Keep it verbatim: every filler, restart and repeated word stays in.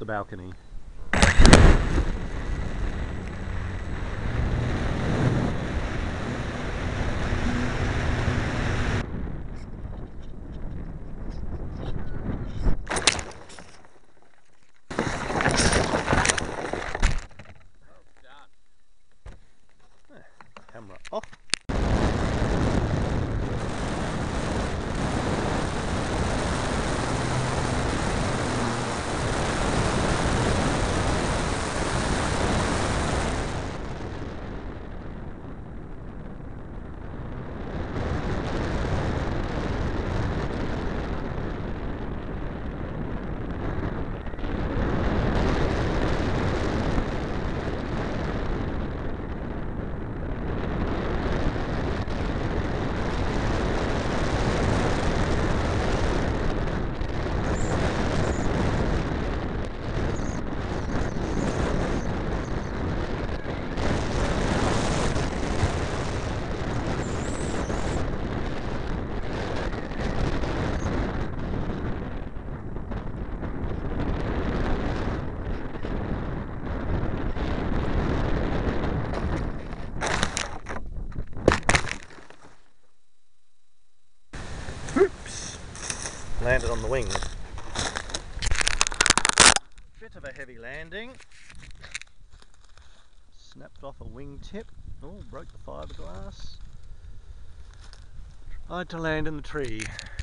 the balcony. Camera off. Oops! Landed on the wing. Bit of a heavy landing. Snapped off a wing tip. Oh, broke the fiberglass. Tried to land in the tree.